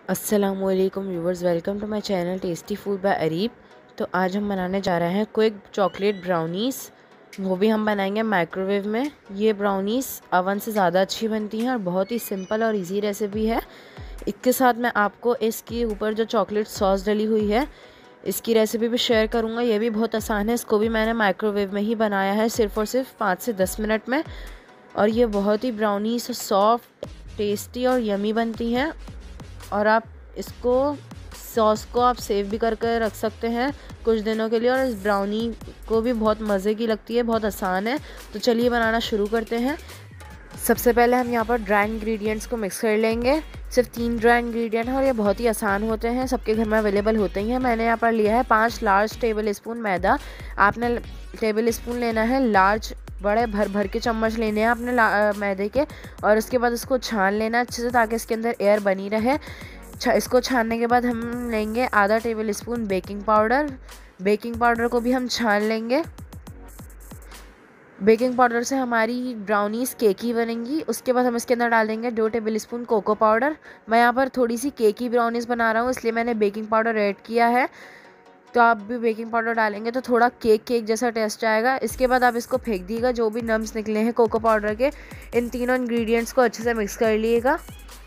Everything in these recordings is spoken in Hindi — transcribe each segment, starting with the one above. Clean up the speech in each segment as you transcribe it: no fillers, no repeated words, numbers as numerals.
अस्सलामुअलैकुम viewers, welcome to my channel tasty food by Areeb. तो आज हम बनाने जा रहे हैं क्विक चॉकलेट ब्राउनीज़। वो भी हम बनाएंगे माइक्रोवेव में। ये ब्राउनीज़ अवन से ज़्यादा अच्छी बनती हैं और बहुत ही सिंपल और इजी रेसिपी है। इसके साथ मैं आपको इसके ऊपर जो चॉकलेट सॉस डली हुई है इसकी रेसिपी भी शेयर करूँगा। ये भी बहुत आसान है, इसको भी मैंने माइक्रोवेव में ही बनाया है, सिर्फ़ और सिर्फ 5 से 10 मिनट में। और ये बहुत ही ब्राउनीज़ सॉफ्ट, टेस्टी और यमी बनती हैं। और आप इसको सॉस को आप सेव भी करके रख सकते हैं कुछ दिनों के लिए, और इस ब्राउनी को भी बहुत मज़े की लगती है, बहुत आसान है। तो चलिए बनाना शुरू करते हैं। सबसे पहले हम यहाँ पर ड्राई इंग्रेडिएंट्स को मिक्स कर लेंगे। सिर्फ 3 ड्राई इंग्रेडिएंट हैं और ये बहुत ही आसान होते हैं, सबके घर में अवेलेबल होते ही हैं। मैंने यहाँ पर लिया है 5 लार्ज टेबल स्पून मैदा। आपने टेबल स्पून लेना है, लार्ज बड़े भर भर के चम्मच लेने हैं आपने मैदे के। और उसके बाद उसको छान लेना अच्छे से ताकि इसके अंदर एयर बनी रहे। इसको छानने के बाद हम लेंगे आधा tablespoon baking powder. Baking powder को भी हम छान लेंगे। बेकिंग पाउडर से हमारी ब्राउनीज़ केकी बनेंगी। उसके बाद हम इसके अंदर डाल देंगे 2 टेबल स्पून कोको पाउडर। मैं यहाँ पर थोड़ी सी केकी ब्राउनीज़ बना रहा हूँ, इसलिए मैंने बेकिंग पाउडर ऐड किया है। तो आप भी बेकिंग पाउडर डालेंगे तो थोड़ा केक जैसा टेस्ट आएगा। इसके बाद आप इसको फेंक दीजिएगा, जो भी नम्स निकले हैं कोको पाउडर के। इन तीनों इंग्रेडिएंट्स को अच्छे से मिक्स कर लीजिएगा।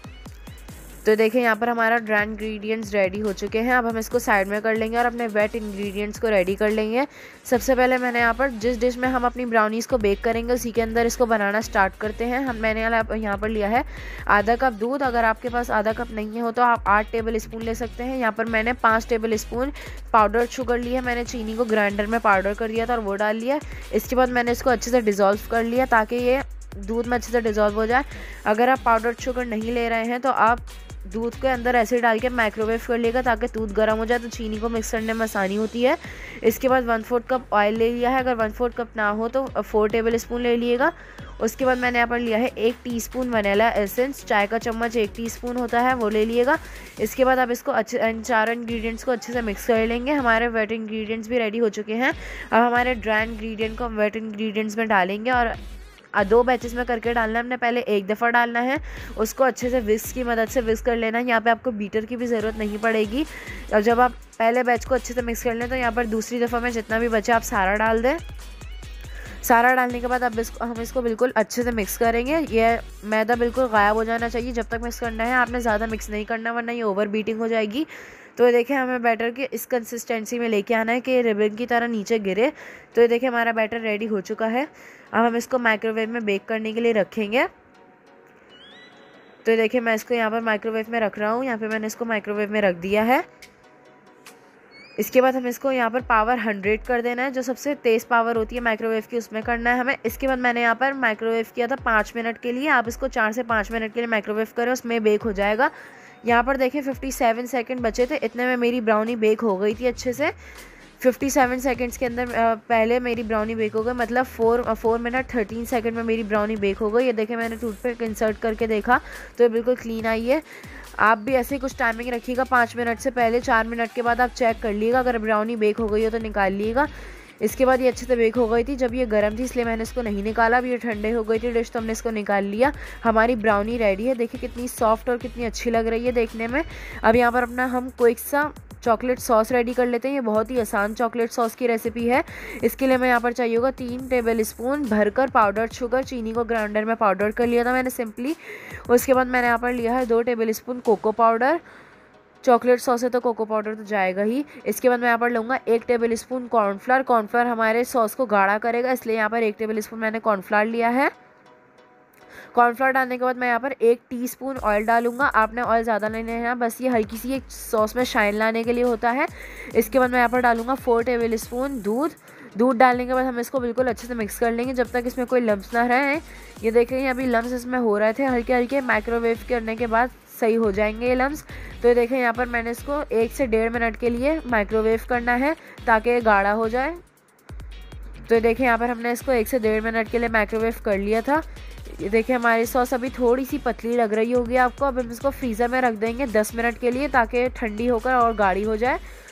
तो देखें यहाँ पर हमारा ड्राई इंग्रेडिएंट्स रेडी हो चुके हैं। अब हम इसको साइड में कर लेंगे और अपने वेट इंग्रेडिएंट्स को रेडी कर लेंगे। सबसे पहले मैंने यहाँ पर जिस डिश में हम अपनी ब्राउनीज़ को बेक करेंगे उसी के अंदर इसको बनाना स्टार्ट करते हैं। मैंने यहाँ पर लिया है आधा कप दूध। अगर आपके पास आधा कप नहीं हो तो आप 8 टेबल स्पून ले सकते हैं। यहाँ पर मैंने 5 टेबल स्पून पाउडर शुगर ली है। मैंने चीनी को ग्राइंडर में पाउडर कर दिया था और वो डाल लिया। इसके बाद मैंने इसको अच्छे से डिज़ोल्व कर लिया ताकि ये दूध में अच्छे से डिज़ोल्व हो जाए। अगर आप पाउडर शुगर नहीं ले रहे हैं तो आप दूध के अंदर ऐसे डाल के माइक्रोवेव कर लेगा ताकि दूध गर्म हो जाए, तो चीनी को मिक्स करने में आसानी होती है। इसके बाद 1/4 कप ऑयल ले लिया है। अगर 1/4 कप ना हो तो 4 टेबल स्पून ले लिएगा। उसके बाद मैंने यहाँ पर लिया है 1 टीस्पून वनीला एसेंस, चाय का चम्मच 1 टीस्पून होता है, वो ले लिएगा। इसके बाद आप इसको इन चारों इंग्रेडिएंट्स को अच्छे से मिक्स कर लेंगे। हमारे वेट इंग्रेडिएंट्स भी रेडी हो चुके हैं। अब हमारे ड्राई इंग्रेडिएंट को हम वेट इंग्रेडिएंट्स में डालेंगे और 2 बैचेस में करके डालना है। हमने पहले एक दफ़ा डालना है, उसको अच्छे से विस्क की मदद से विस्क कर लेना है। यहाँ पे आपको बीटर की भी ज़रूरत नहीं पड़ेगी। और जब आप पहले बैच को अच्छे से मिक्स कर लें तो यहाँ पर दूसरी दफ़ा में जितना भी बचा आप सारा डाल दें। सारा डालने के बाद अब हम इसको बिल्कुल अच्छे से मिक्स करेंगे। ये मैदा बिल्कुल गायब हो जाना चाहिए जब तक मिक्स करना है। आपने ज़्यादा मिक्स नहीं करना वरना ये ओवर बीटिंग हो जाएगी। तो ये देखें, हमें बैटर के इस कंसिस्टेंसी में लेके आना है कि रिबन की तरह नीचे गिरे। तो ये देखें, हमारा बैटर रेडी हो चुका है। अब हम इसको माइक्रोवेव में बेक करने के लिए रखेंगे। तो ये देखें, मैं इसको यहाँ पर माइक्रोवेव में रख रहा हूँ। यहाँ पे मैंने इसको माइक्रोवेव में रख दिया है। इसके बाद हम इसको यहाँ पर पावर 100 कर देना है, जो सबसे तेज़ पावर होती है माइक्रोवेव की, उसमें करना है हमें। इसके बाद मैंने यहाँ पर माइक्रोवेव किया था 5 मिनट के लिए। आप इसको 4 से 5 मिनट के लिए माइक्रोवेव करें, उसमें बेक हो जाएगा। यहाँ पर देखें 57 सेकंड बचे थे, इतने में मेरी ब्राउनी बेक हो गई थी अच्छे से। 57 सेकंड्स के अंदर पहले मेरी ब्राउनी बेक हो गई, मतलब 4 मिनट 13 सेकंड में मेरी ब्राउनी बेक हो गई। ये देखें, मैंने टूथपिक इंसर्ट करके देखा तो ये बिल्कुल क्लीन आई है। आप भी ऐसे ही कुछ टाइमिंग रखिएगा, 5 मिनट से पहले 4 मिनट के बाद आप चेक कर लीजिएगा। अगर ब्राउनी बेक हो गई हो तो निकाल लीजिएगा। इसके बाद ये अच्छे से बेक हो गई थी। जब ये गर्म थी इसलिए मैंने इसको नहीं निकाला। अब ये ठंडे हो गई थी डिश तो हमने इसको निकाल लिया। हमारी ब्राउनी रेडी है। देखिए कितनी सॉफ्ट और कितनी अच्छी लग रही है देखने में। अब यहाँ पर अपना हम क्विक सा चॉकलेट सॉस रेडी कर लेते हैं। ये बहुत ही आसान चॉकलेट सॉस की रेसिपी है। इसके लिए मैं यहाँ पर चाहिए होगा 3 टेबल स्पून भरकर पाउडर्ड शुगर। चीनी को ग्राइंडर में पाउडर कर लिया था मैंने सिंपली। उसके बाद मैंने यहाँ पर लिया है 2 tablespoon cocoa powder. Chocolate sauce है तो कोको पाउडर तो जाएगा ही। इसके बाद मैं यहाँ पर लूँगा 1 टेबल स्पून कॉर्नफ्लावर। कॉर्नफ्लावर हमारे सॉस को गाढ़ा करेगा, इसलिए यहाँ पर 1 टेबल स्पून मैंने कॉर्नफ्लावर लिया है। कॉर्नफ्लावर डालने के बाद मैं यहाँ पर 1 टीस्पून ऑयल डालूंगा। आपने ऑयल ज़्यादा नहीं लेना, बस ये हल्की सी एक सॉस में शाइन लाने के लिए होता है। इसके बाद मैं यहाँ पर डालूंगा 4 टेबल स्पून दूध। दूध डालने के बाद हम इसको बिल्कुल अच्छे से मिक्स कर लेंगे जब तक इसमें कोई लम्स ना रहे। ये देखें, अभी लम्स इसमें हो रहे थे, हल्के हल्के माइक्रोवेव करने के बाद सही हो जाएंगे ये लम्स। तो ये देखें, यहाँ पर मैंने इसको 1 से 1.5 मिनट के लिए माइक्रोवेव करना है ताकि ये गाढ़ा हो जाए। तो ये देखें, यहाँ पर हमने इसको 1 से 1.5 मिनट के लिए माइक्रोवेव कर लिया था। ये देखिए, हमारी सॉस अभी थोड़ी सी पतली लग रही होगी आपको। अब हम इसको फ्रीज़र में रख देंगे 10 मिनट के लिए ताकि ठंडी होकर और गाढ़ी हो जाए।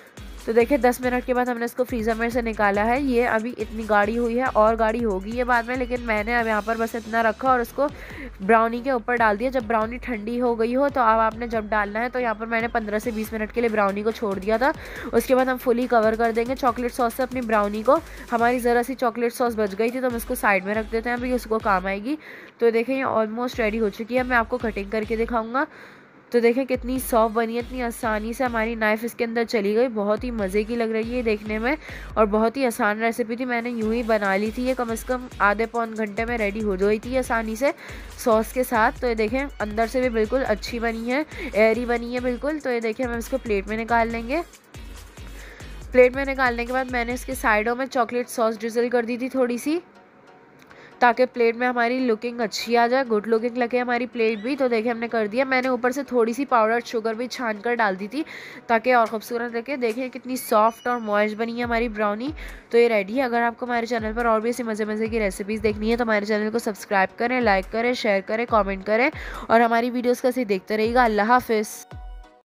तो देखिए 10 मिनट के बाद हमने इसको फ्रीज़र में से निकाला है। ये अभी इतनी गाढ़ी हुई है और गाढ़ी होगी ये बाद में, लेकिन मैंने अब यहाँ पर बस इतना रखा और उसको ब्राउनी के ऊपर डाल दिया। जब ब्राउनी ठंडी हो गई हो तो अब आपने जब डालना है, तो यहाँ पर मैंने 15 से 20 मिनट के लिए ब्राउनी को छोड़ दिया था। उसके बाद हम फुली कवर कर देंगे चॉकलेट सॉस से अपनी ब्राउनी को। हमारी ज़रा सी चॉकलेट सॉस बच गई थी तो हम इसको साइड में रख देते हैं, अभी उसको काम आएगी। तो देखें ये ऑलमोस्ट रेडी हो चुकी है। मैं आपको कटिंग करके दिखाऊंगा। तो देखें कितनी सॉफ्ट बनी है, इतनी आसानी से हमारी नाइफ़ इसके अंदर चली गई। बहुत ही मज़े की लग रही है देखने में और बहुत ही आसान रेसिपी थी। मैंने यूं ही बना ली थी, ये कम से कम आधे पौन घंटे में रेडी हो गई थी आसानी से सॉस के साथ। तो ये देखें अंदर से भी बिल्कुल अच्छी बनी है, एयरी बनी है बिल्कुल। तो ये देखें हम इसको प्लेट में निकाल लेंगे। प्लेट में निकालने के बाद मैंने इसके साइडों में चॉकलेट सॉस ड्रिजल कर दी थी थोड़ी सी, ताकि प्लेट में हमारी लुकिंग अच्छी आ जाए, गुड लुकिंग लगे हमारी प्लेट भी। तो देखिए हमने कर दिया। मैंने ऊपर से थोड़ी सी पाउडर शुगर भी छान कर डाल दी थी ताकि और खूबसूरत लगे। देखिए कितनी सॉफ्ट और मॉइस्ट बनी है हमारी ब्राउनी। तो ये रेडी है। अगर आपको हमारे चैनल पर और भी ऐसी मज़े मज़े की रेसिपीज़ देखनी है तो हमारे चैनल को सब्सक्राइब करें, लाइक करें, शेयर करें, कॉमेंट करें और हमारी वीडियोज़ का ऐसे देखते रहिएगा। अल्लाह हाफिज़।